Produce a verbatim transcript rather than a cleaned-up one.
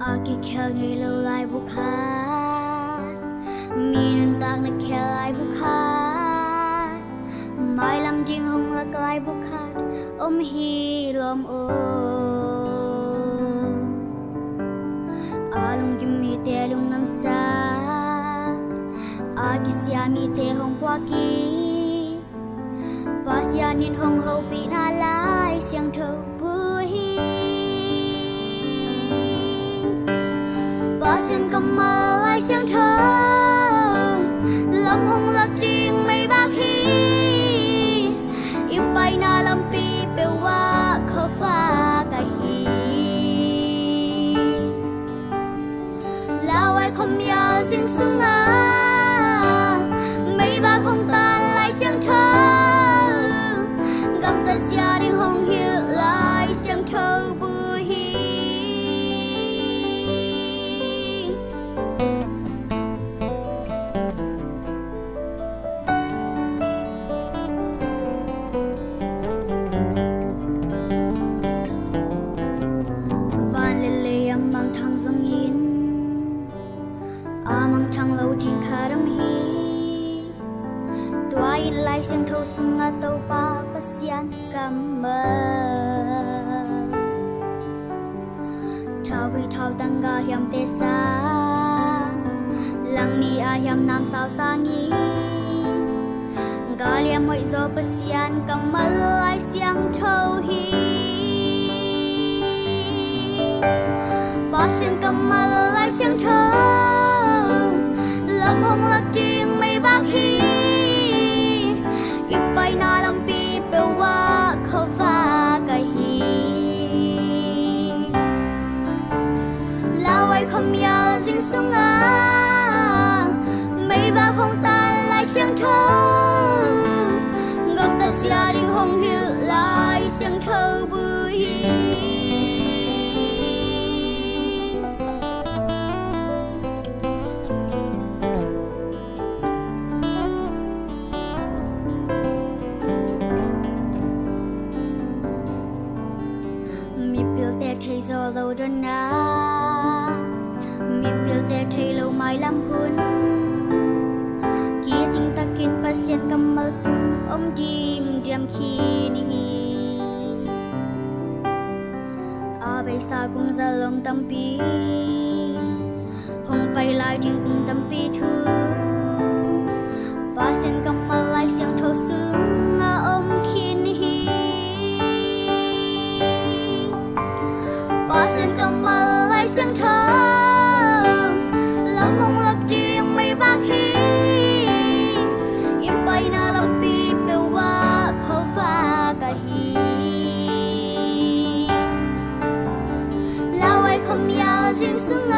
Aki khel ngay lâu lại bục hát mi nâng tạc nè khel lại bục hát mai làm riêng hông lạc lại bục hát ôm hi lom ô alung kim mi te lung nam sa Aki sia mi te hong qua ki Pasya nin hong ho pi na lai siang thâu bui Pasyan cầm mơ lai siang thâu Lâm hong lạc riêng mây bạc hi Im bay na lâm pi pe wa khâu pha kai hi Lao ai không ya riêng sung a mây bạc hong tan lai siang thâu Gam ta gia đình hong hiu lai siang thâu bui hi Van lê lê am mang thang dòng yên A mang thang lâu trên khá đâm hi Tua in lai siang thâu sung a tâu pa pasyan cầm mơ Thao vi thao tăng ga hiam tê sa Lăng ni a hiam nam sao sa nghi Ga liam hoi zo pasyan cầm mơ lai siang thâu hi Pasyan cầm mơ lai siang thâu Lâm hong lạc riêng mây bạc hi Bay na lam pi pe wa khâu pha kai hi Lao ai không ya dinh sung a mây bạc hong tan lai siang thâu Ngọc ta gia đình hong hiu lai siang thâu bui hi Thầy gió lâu đơn na Mi biểu tè thầy lâu mai làm hun Kia chính ta kinh bác sen cầm mơ sung ôm đêm đêm khi ni A bay xa cùng ra lòng tâm pi Hồng bay lại riêng cùng tâm pi thu Bác sen cầm mơ lại siang thâu sung a ôm khi ni Pasyan cầm mơ lai siang thâu Lâm hong lạc riêng mây bạc hi Im bay na lam pi pe wa khâu pha kai hi Lao ai không ya riêng sung